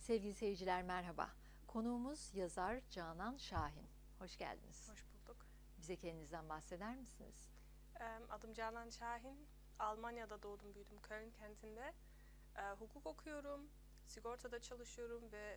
Sevgili seyirciler merhaba. Konuğumuz yazar Canan Şahin. Hoş geldiniz. Hoş bulduk. Bize kendinizden bahseder misiniz? Adım Canan Şahin. Almanya'da doğdum, büyüdüm Köln kentinde. Hukuk okuyorum, sigortada çalışıyorum ve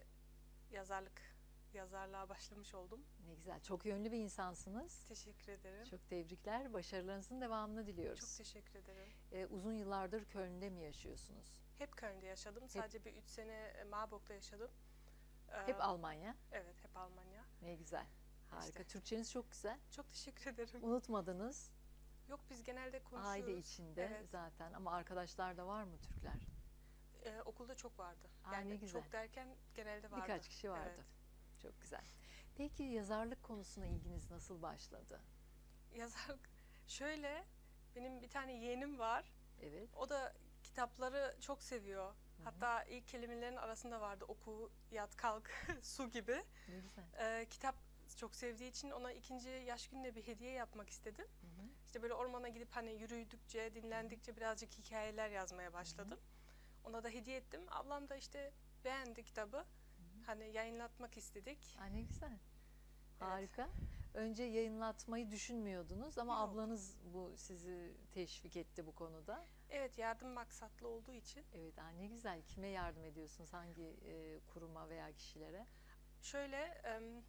yazarlığa başlamış oldum. Ne güzel. Çok yönlü bir insansınız. Teşekkür ederim. Çok tebrikler. Başarılarınızın devamını Çok diliyoruz. teşekkür ederim. Uzun yıllardır Köln'de mi yaşıyorsunuz? Hep Köln'de yaşadım. Sadece bir 3 sene Marburg'da yaşadım. Hep Almanya. Evet, hep Almanya. Ne güzel. Harika. İşte. Türkçeniz çok güzel. Çok teşekkür ederim. Unutmadınız. Yok, biz genelde konuşuyoruz. Aile içinde Evet. zaten. Ama arkadaşlar da var mı Türkler? Okulda çok vardı. Ne güzel. Çok derken genelde vardı. Birkaç kişi vardı. Evet. Çok güzel. Peki yazarlık konusuna ilginiz nasıl başladı? Yazarlık şöyle, benim bir tane yeğenim var. Evet. O da kitapları çok seviyor. Hatta ilk kelimelerin arasında vardı oku, yat, kalk, su gibi. Ne güzel. Kitap çok sevdiği için ona ikinci yaş gününe bir hediye yapmak istedim. İşte böyle ormana gidip hani yürüdükçe, dinlendikçe birazcık hikayeler yazmaya başladım. Ona da hediye ettim. Ablam da işte beğendi kitabı. Hani yayınlatmak istedik. Ne güzel. Harika. Önce yayınlatmayı düşünmüyordunuz ama Yok. ablanız sizi teşvik etti bu konuda. Evet, yardım maksatlı olduğu için. Evet, ne güzel. Kime yardım ediyorsunuz? Hangi kuruma veya kişilere? Şöyle,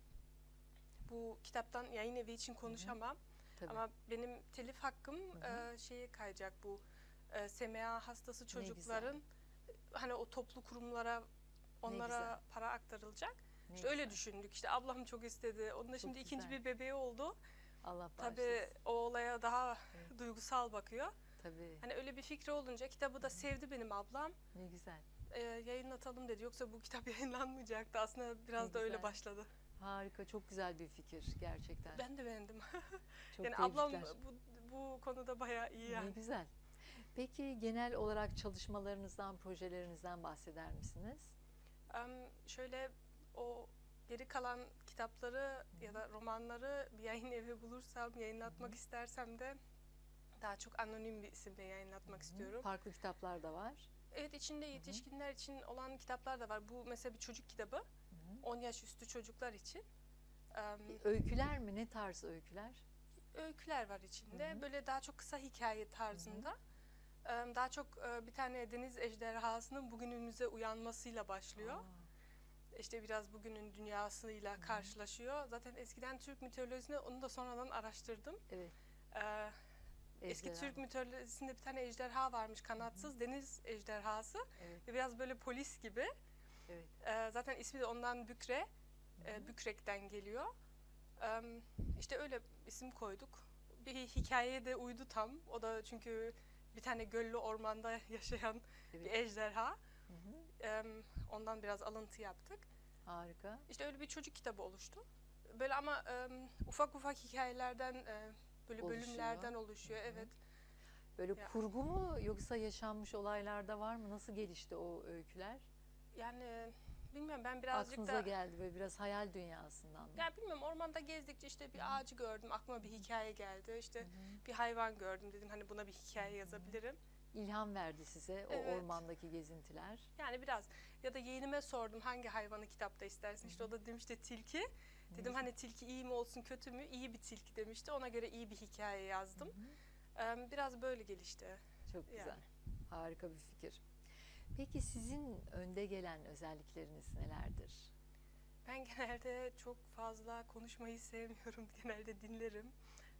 bu kitaptan yayın evi için konuşamam. Tabii. Ama benim telif hakkım şeye kayacak, bu SMA hastası çocukların hani o toplu kurumlara, onlara para aktarılacak. İşte öyle düşündük. İşte ablam çok istedi. Onun da şimdi ikinci bir bebeği oldu. Allah Tabii bağışlasın. o olaya daha duygusal bakıyor. Tabii. Hani öyle bir fikri olunca kitabı da sevdi benim ablam. Ne güzel. Yayınlatalım dedi. Yoksa bu kitap yayınlanmayacaktı. Aslında biraz da öyle başladı. Harika, çok güzel bir fikir gerçekten. Ben de beğendim. Çok yani ablam bu konuda bayağı iyi yani. Ne güzel. Peki genel olarak çalışmalarınızdan, projelerinizden bahseder misiniz? Şöyle, o geri kalan kitapları ya da romanları bir yayın evi bulursam, yayınlatmak istersem de daha çok anonim bir isimle yayınlatmak istiyorum. Farklı kitaplar da var. Evet, içinde yetişkinler için olan kitaplar da var. Bu mesela bir çocuk kitabı. 10 yaş üstü çocuklar için. Öyküler mi? Ne tarz öyküler? Öyküler var içinde. Böyle daha çok kısa hikaye tarzında. Daha çok bir tane deniz ejderhasının bugünümüze uyanmasıyla başlıyor. İşte biraz bugünün dünyasıyla karşılaşıyor. Zaten eskiden Türk mitolojisini, onu da sonradan araştırdım. Evet. Eski Türk mitolojisinde bir tane ejderha varmış, kanatsız deniz ejderhası. Evet. Biraz böyle polis gibi. Evet. Zaten ismi de ondan Bükre, Bükrek'ten geliyor. İşte öyle isim koyduk. Bir hikayeye de uydu tam. O da çünkü bir tane göllü ormanda yaşayan bir ejderha. Ondan biraz alıntı yaptık. Harika. İşte öyle bir çocuk kitabı oluştu. Böyle ama ufak ufak hikayelerden, böyle bölümlerden oluşuyor. Evet. Böyle kurgu mu yoksa yaşanmış olaylarda var mı? Nasıl gelişti o öyküler? Yani bilmiyorum, ben birazcık Aklınıza da geldi böyle biraz hayal dünyasından mı? ya bilmiyorum, ormanda gezdikçe işte bir ağacı gördüm, aklıma bir hikaye geldi. İşte bir hayvan gördüm, dedim hani buna bir hikaye yazabilirim. İlham verdi size o ormandaki gezintiler. Yani biraz, ya da yeğenime sordum hangi hayvanı kitapta istersin. İşte o da demişti tilki. Dedim hani tilki iyi mi olsun kötü mü? İyi bir tilki demişti. Ona göre iyi bir hikaye yazdım. Biraz böyle gelişti. Çok güzel. Harika bir fikir. Peki sizin önde gelen özellikleriniz nelerdir? Ben genelde çok fazla konuşmayı sevmiyorum. Genelde dinlerim.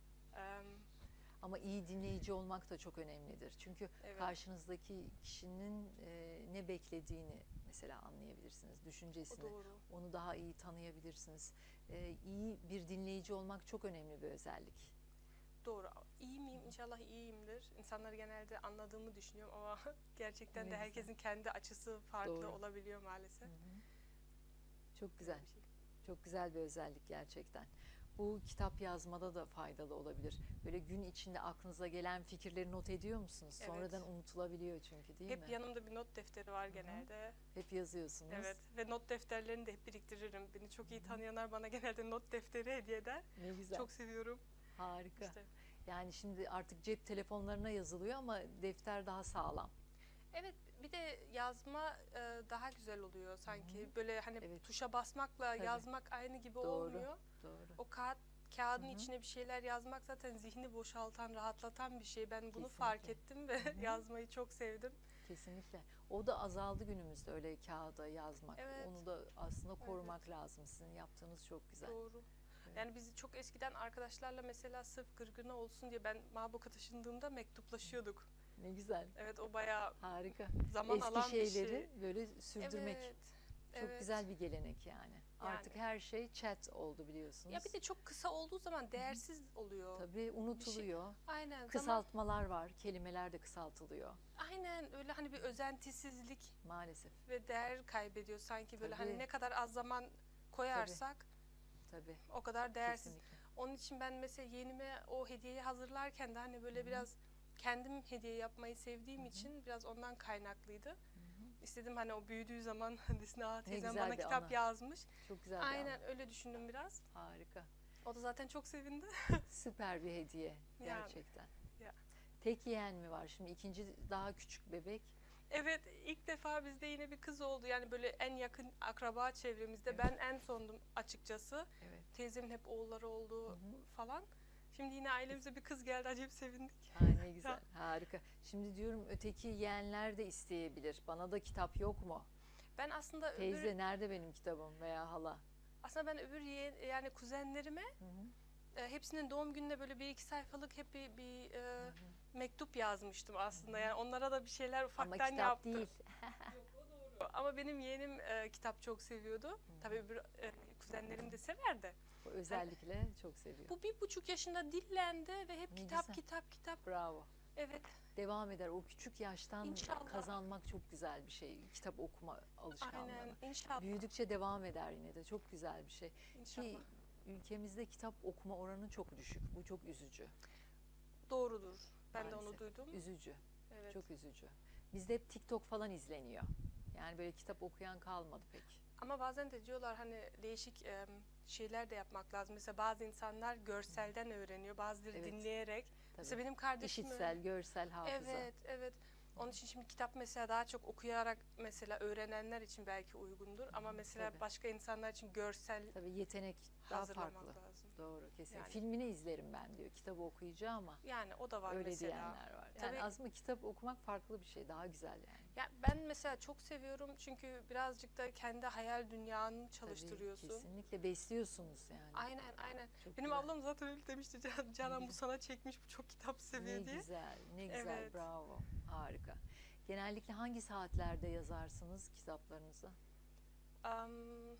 Ama iyi dinleyici olmak da çok önemlidir. Çünkü karşınızdaki kişinin ne beklediğini mesela anlayabilirsiniz, düşüncesini. Onu daha iyi tanıyabilirsiniz. İyi bir dinleyici olmak çok önemli bir özellik. Doğru. İyi miyim? İnşallah iyiyimdir. İnsanları genelde anladığımı düşünüyorum ama gerçekten de herkesin kendi açısı farklı olabiliyor maalesef. Çok güzel. Çok güzel bir özellik gerçekten. Bu kitap yazmada da faydalı olabilir. Böyle gün içinde aklınıza gelen fikirleri not ediyor musunuz? Sonradan unutulabiliyor çünkü, değil mi? Hep yanımda bir not defteri var genelde. Hep yazıyorsunuz. Evet, ve not defterlerini de hep biriktiririm. Beni çok iyi tanıyanlar bana genelde not defteri hediye eder. Ne güzel. Çok seviyorum. Harika. Yani şimdi artık cep telefonlarına yazılıyor ama defter daha sağlam. Evet, bir de yazma daha güzel oluyor sanki. Hı hı. Böyle hani Evet. tuşa basmakla Tabii. yazmak aynı gibi Doğru. olmuyor. Doğru. O kağıdın Hı hı. içine bir şeyler yazmak zaten zihni boşaltan, rahatlatan bir şey. Ben bunu fark Kesinlikle. ettim ve Hı hı. yazmayı çok sevdim. Kesinlikle. O da azaldı günümüzde, öyle kağıda yazmak. Evet, Onu da aslında evet, korumak lazım. Sizin yaptığınız çok güzel. doğru. Evet. Yani biz çok eskiden arkadaşlarla mesela sırf gırgırına olsun diye ben Marburg'a taşındığımda mektuplaşıyorduk. Ne güzel. Evet, o bayağı Harika. zaman Eski alan bir şeyleri şey. böyle sürdürmek Evet, çok evet. güzel bir gelenek yani. Artık Yani. her şey chat oldu Ya bir biliyorsunuz. de çok kısa olduğu zaman değersiz oluyor. Tabii Bir şey. unutuluyor. Aynen zaman. Kısaltmalar var. Kelimeler de kısaltılıyor Aynen öyle hani bir özentisizlik maalesef. ve değer kaybediyor sanki böyle hani Tabii, ne kadar az zaman tabii, koyarsak tabii. o kadar değersiz. Kesinlikle. Onun için ben mesela yeğenime o hediyeyi hazırlarken de hani Hı böyle hı, biraz kendim hediye yapmayı hı sevdiğim hı, için biraz ondan kaynaklıydı. hı hı. İstedim hani o büyüdüğü zaman desin aa Ne teyzem bana güzel bir kitap anı. yazmış. Çok güzel bir anı. Aynen öyle düşündüm biraz. Harika. O da zaten çok sevindi. Süper bir hediye Yani gerçekten. ya. Tek yeğen mi var? Şimdi ikinci daha küçük bebek. Evet, ilk defa bizde yine bir kız oldu. Yani böyle en yakın akraba çevremizde Evet. ben en sondum açıkçası. Evet. Teyzemin hep oğulları Hı oldu hı. falan. Şimdi yine ailemize bir kız geldi. Acayip sevindik. Ay ne Ya, güzel. Harika. Şimdi diyorum öteki yeğenler de isteyebilir. Bana da kitap yok mu? ben aslında Teyze nerede benim kitabım veya hala? ben öbür yani kuzenlerime Hı hı. hepsinin doğum gününe böyle bir iki sayfalık hep bir Hı hı. mektup yazmıştım Hı aslında. Yani hı. onlara da bir şeyler Ama ufaktan kitap yaptım. değil. Ama benim yeğenim kitap çok seviyordu. Hı Tabii hı. öbür kuzenlerim de sever de. O Hani özellikle çok seviyor. bu 1,5 yaşında dillendi ve hep Ne kitap güzel. kitap kitap. Bravo. Evet, Devam eder. O küçük yaştan inşallah. kazanmak çok güzel bir şey. Kitap okuma Aynen, alışkanlığını. inşallah. Büyüdükçe devam eder yine de. Çok güzel bir şey. İnşallah. Ki ülkemizde kitap okuma oranı çok düşük. Bu çok üzücü Doğrudur. Ben de onu maalesef. duydum. Üzücü. Evet. Çok üzücü. Bizde hep TikTok falan izleniyor. Yani böyle kitap okuyan kalmadı pek. Ama bazen de diyorlar hani değişik şeyler de yapmak lazım. Mesela bazı insanlar görselden öğreniyor, bazıları Evet, dinleyerek. tabii. Mesela benim kardeşim öyle. İşitsel, görsel hafıza. Evet, evet. Onun için şimdi kitap mesela daha çok okuyarak mesela öğrenenler için belki uygundur. Ama mesela Tabii. başka insanlar için görsel Tabii yetenek daha farklı. hazırlamak lazım. Doğru, kesin. Yani Filmini izlerim ben diyor. Kitabı okuyacağım ama yani o da var öyle mesela. diyenler var. Yani Tabii. aslında kitap okumak farklı bir şey. Daha güzel yani. Ya ben mesela çok seviyorum çünkü birazcık da kendi hayal dünyanı Tabii çalıştırıyorsun. kesinlikle besliyorsunuz yani. Aynen, aynen. Çok Benim güzel. ablam zaten öyle demişti. Ne Canan bu güzel. sana çekmiş, bu çok kitap Ne seviyor diye. güzel. Ne güzel. Evet. Bravo. Harika. Genellikle hangi saatlerde yazarsınız kitaplarınızı? Am,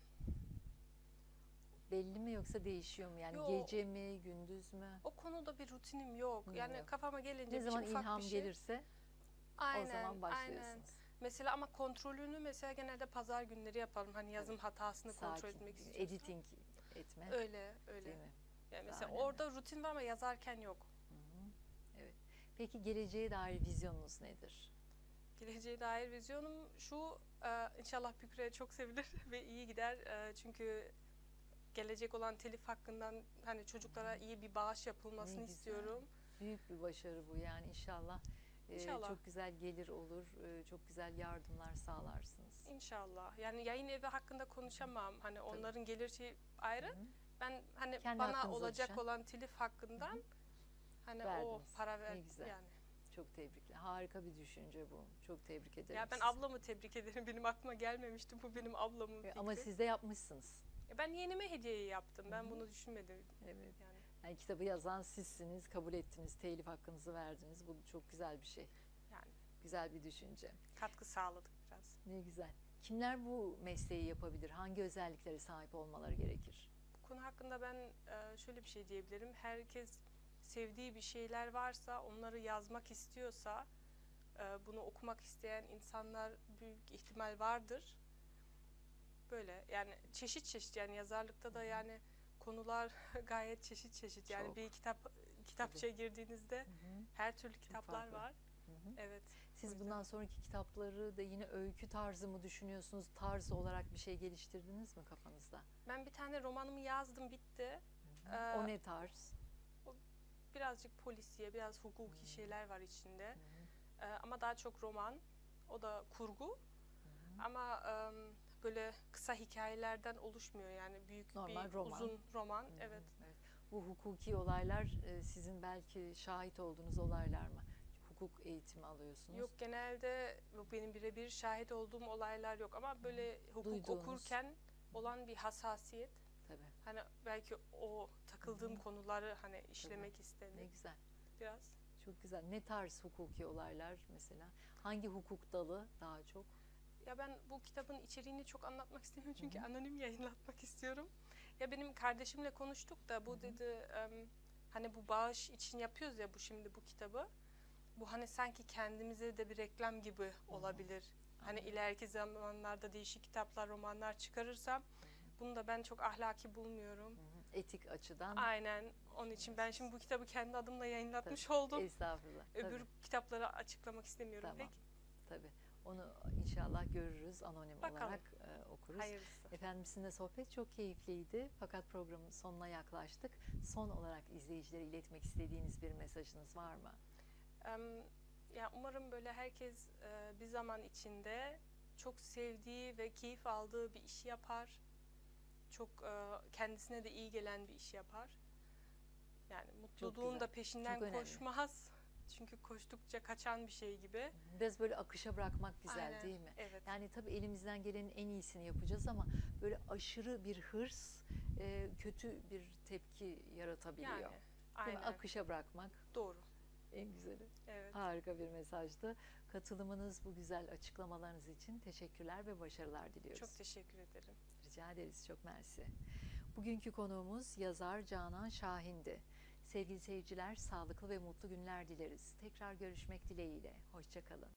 Belli mi yoksa değişiyor mu? Yani yo, gece mi, gündüz mü? o konuda bir rutinim yok. Yani Yok. kafama Ne gelince bir şey, zaman ufak bir ilham şey. gelirse o Aynen, zaman aynen. başlıyorsunuz. Mesela ama kontrolünü mesela genelde pazar günleri yaparım. Hani Tabii. yazım hatasını kontrol Sakin. etmek istiyorsam. Editing etme. Öyle, öyle. Değil mi? Yani Daha mesela önemli. orada rutin var ama yazarken yok. Hı hı. Evet. Peki geleceğe dair vizyonunuz nedir? Geleceğe dair vizyonum şu, inşallah Bükre'ye çok sevilir ve iyi gider. Çünkü gelecek olan telif hakkından hani çocuklara iyi bir bağış Ne yapılmasını güzel. istiyorum. Büyük bir başarı bu yani inşallah İnşallah, çok güzel gelir olur, çok güzel yardımlar sağlarsınız. inşallah. Yani yayın evi hakkında konuşamam. Hani Tabii. onların geliri Hı ayrı. hı. Ben hani Kendi bana hakkınıza olacak düşen olan telif hı hı. hakkından hani o verdiniz. para ver Ne güzel. yani. Çok tebrikler. Harika bir düşünce bu. Çok tebrik ederim Ya ben sizi. ablamı tebrik ederim. Benim aklıma gelmemişti. Bu benim ablamın Ama fikri. siz de yapmışsınız. Ben yeğenime hediyeyi yaptım. Hı Ben hı. bunu düşünmedim Evet. yani. Yani kitabı yazan sizsiniz, kabul ettiniz, telif hakkınızı verdiniz. Bu çok güzel bir şey. Yani Güzel bir düşünce. katkı sağladık biraz. Ne güzel. Kimler bu mesleği yapabilir? Hangi özelliklere sahip olmaları gerekir? Bu konu hakkında ben şöyle bir şey diyebilirim. Herkes sevdiği bir şeyler varsa, onları yazmak istiyorsa, bunu okumak isteyen insanlar büyük ihtimal vardır. Böyle yani çeşit çeşit yani yazarlıkta da yani konular gayet çeşit çeşit. Yani Çok. bir Tabii. kitapçıya girdiğinizde Hı hı. her türlü Çok kitaplar farklı. var. Hı hı. Evet. O Siz yüzden. bundan sonraki kitapları da yine öykü tarzı mı düşünüyorsunuz? Tarz olarak bir şey geliştirdiniz mi kafanızda? Ben bir tane romanımı yazdım, bitti. Hı hı. O ne tarz? O birazcık polisiye, biraz hukuki Hı şeyler var içinde. hı. Ama daha çok roman. O da kurgu. Ama böyle kısa hikayelerden oluşmuyor, yani büyük Normal bir roman. uzun roman. Hı hı, Evet. evet. Bu hukuki olaylar sizin belki şahit olduğunuz olaylar mı? Hukuk eğitimi alıyorsunuz. Yok, genelde benim birebir şahit olduğum olaylar yok ama böyle hukuk Duyduğunuz. okurken olan bir hassasiyet. Tabii. Hani belki o takıldığım konuları hani işlemek Ne istedim güzel. biraz. Çok güzel. Ne tarz hukuki olaylar mesela? Hangi hukuk dalı daha çok? Ya ben bu kitabın içeriğini çok anlatmak istemiyorum çünkü anonim yayınlatmak istiyorum. Ya benim kardeşimle konuştuk da bu dedi hani bu bağış için yapıyoruz ya şimdi bu kitabı. Bu hani sanki kendimize de bir reklam gibi olabilir. Hani ileriki zamanlarda değişik kitaplar, romanlar çıkarırsam bunu da ben çok ahlaki bulmuyorum. Etik açıdan. Aynen. Onun için ben şimdi bu kitabı kendi adımla yayınlatmış oldum. Estağfurullah. Öbür Tabii. kitapları açıklamak istemiyorum Tamam. pek. Tabii. Onu inşallah görürüz, anonim Bakalım. olarak okuruz. Hayırlısı. Efendim, sizinle sohbet çok keyifliydi. Fakat programın sonuna yaklaştık. Son olarak izleyicilere iletmek istediğiniz bir mesajınız var mı? Ya umarım böyle herkes bir zaman içinde çok sevdiği ve keyif aldığı bir işi yapar. Çok kendisine de iyi gelen bir iş yapar. Yani mutluluğun da peşinden koşmaz. Çünkü koştukça kaçan bir şey gibi. Biraz böyle akışa bırakmak güzel. Aynen, değil mi? evet. Yani tabii elimizden gelenin en iyisini yapacağız ama böyle aşırı bir hırs kötü bir tepki yaratabiliyor. Yani, Değil mi? aynen. Akışa bırakmak. Doğru. En güzeli. Evet. Harika bir mesajdı. Katılımınız, bu güzel açıklamalarınız için teşekkürler ve başarılar diliyoruz. Çok teşekkür ederim. Rica ederiz. Çok mersi. Bugünkü konuğumuz yazar Canan Şahin'di. Sevgili seyirciler, sağlıklı ve mutlu günler dileriz. Tekrar görüşmek dileğiyle. Hoşça kalın.